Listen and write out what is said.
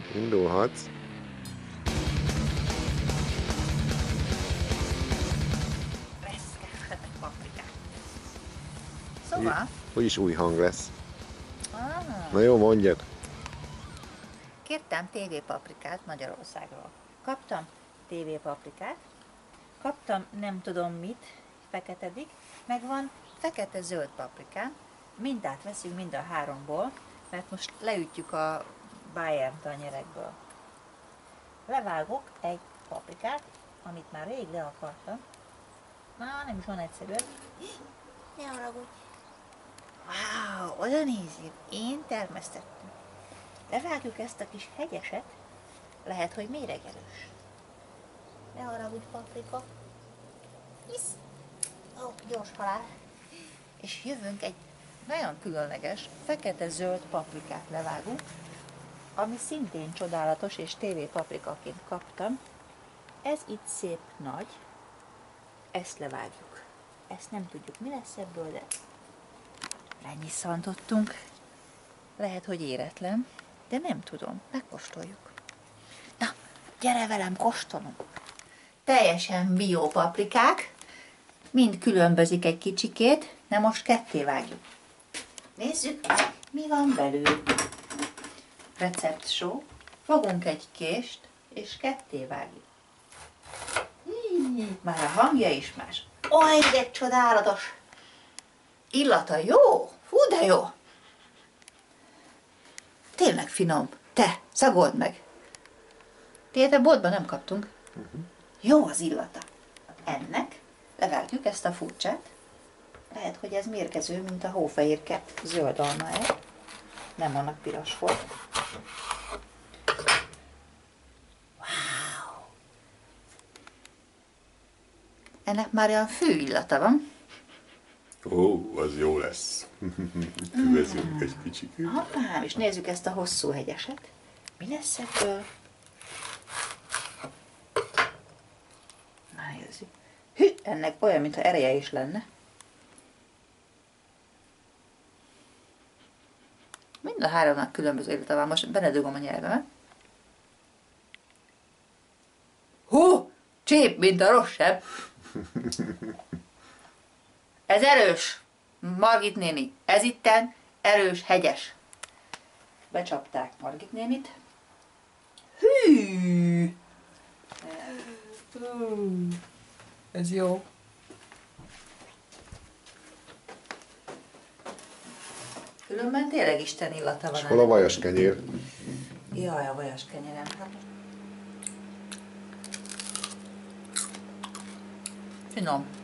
Indulhatsz. Reszkessetek paprikát. Szóval... Úgyis új hang lesz. Ah, Na jó, mondjad. kértem tévépaprikát Magyarországról. Kaptam tévépaprikát, kaptam nem tudom mit, feketedik, meg van fekete-zöld paprikám. Mindát veszünk mind a háromból, mert most leütjük a Bayern tanyerekből. Levágok egy paprikát, amit már rég le akartam. Nem is van egyszerűen. Ne haragudj! Wow, oda nézzük, én termesztettem. Levágjuk ezt a kis hegyeset, lehet, hogy méregerős. Ne haragudj, paprika. Hisz. Gyors halál. És jövünk egy nagyon különleges, fekete-zöld paprikát levágunk, ami szintén csodálatos, és tévépaprikaként kaptam. Ez itt szép nagy, ezt levágjuk. Ezt nem tudjuk, mi lesz ebből, de lenyisszantottunk. Lehet, hogy éretlen, de nem tudom, megkóstoljuk. Na, gyere velem, kóstolunk. Teljesen bio paprikák, mind különbözik egy kicsikét, de most ketté vágjuk. Nézzük, mi van belül. Recept show. Fogunk egy kést, és ketté vágjuk. Már a hangja is más. Oj, de csodálatos! Illata jó? Hú, de jó! Tényleg finom. Te, szagold meg! Tényleg a boltban nem kaptunk. Jó az illata. Ennek levágjuk ezt a furcsát. Lehet, hogy ez mérgező, mint a hófehérke zöld almája. Nem annak piros volt. Wow! Ennek már olyan fű illata van. Ó, az jó lesz. Küvezünk egy kicsit. Apám, és nézzük ezt a hosszú hegyeset. Mi lesz ebből? Na nézzük. Hű, ennek olyan, mintha ereje is lenne. Mind a háromnak különböző illata van. Most benedugom a nyelvemet. Hú! Csép, mint a rossz seb. Ez erős, Margit néni. Ez itten erős, hegyes. Becsapták Margit nénit. Hű! Ez jó. Különben tényleg isten illata van. És hol a vajas kenyér? Jaj, a vajas kenyerem. Finom.